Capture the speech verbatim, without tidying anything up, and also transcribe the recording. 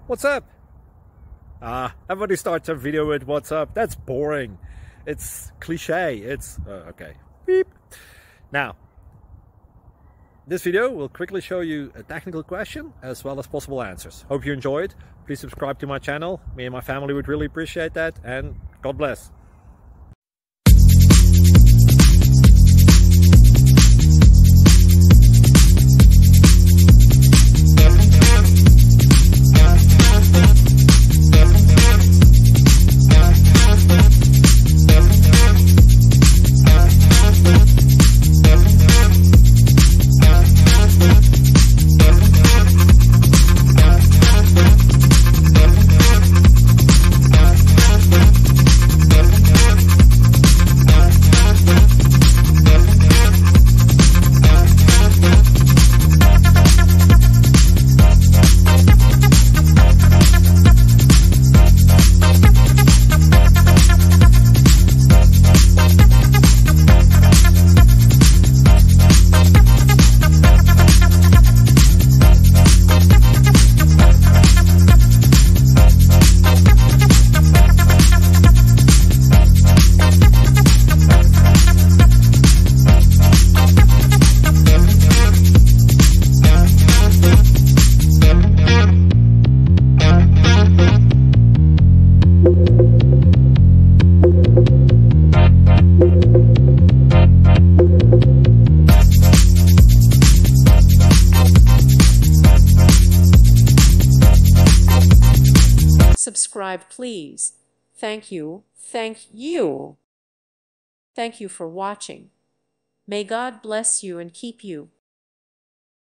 What's up? Ah, everybody starts a video with what's up. That's boring. It's cliche. It's uh, okay. Beep. Now, this video will quickly show you a technical question as well as possible answers. Hope you enjoyed. Please subscribe to my channel. Me and my family would really appreciate that, and God bless. Subscribe, please. Thank you. Thank you. Thank you for watching. May God bless you and keep you.